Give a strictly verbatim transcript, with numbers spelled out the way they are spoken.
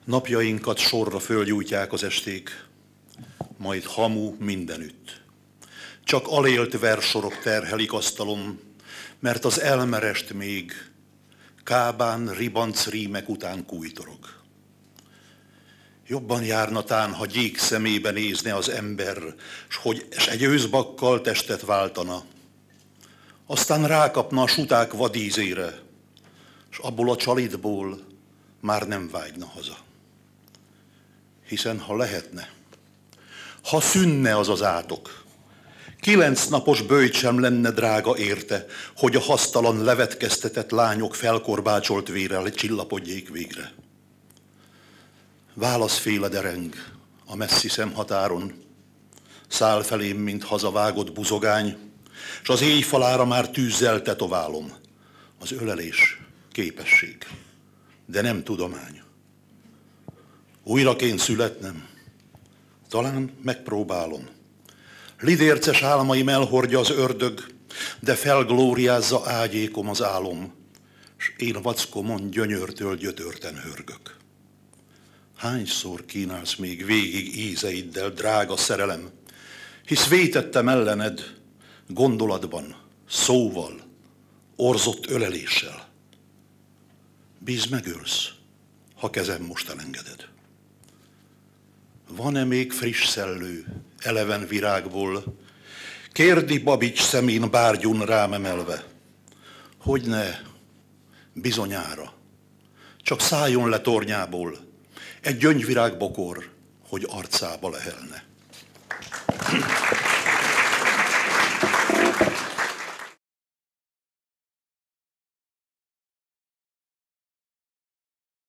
Napjainkat sorra fölgyújtják az esték, majd hamu mindenütt. Csak alélt versorok terhelik asztalom, mert az elmerest még kábán ribanc rímek után kújtorog. Jobban járna tán, ha gyék szemébe nézne az ember, s hogy s egy őszbakkal testet váltana. Aztán rákapna a suták vadízére, s abból a csalitból már nem vágyna haza. Hiszen ha lehetne, ha szűnne az az átok, kilenc napos böjt sem lenne drága érte, hogy a hasztalan levetkeztetett lányok felkorbácsolt vérrel csillapodjék végre. Válaszféle dereng a messzi szemhatáron, száll felém, mint hazavágott buzogány, s az éjfalára már tűzzel tetoválom. Az ölelés képesség, de nem tudomány. Újra kéne születnem, talán megpróbálom. Lidérces álmaim elhordja az ördög, de felglóriázza ágyékom az álom, s én vackomon gyönyörtől gyötörten hörgök. Hányszor kínálsz még végig ízeiddel, drága szerelem, hisz vétettem ellened gondolatban, szóval, orzott öleléssel. Bíz megölsz, ha kezem most elengeded. Van-e még friss szellő, eleven virágból, kérdi Babics szemén bárgyún rám emelve. Hogyne, bizonyára, csak szálljon le tornyából egy gyöngyvirág bokor, hogy arcába lehelne.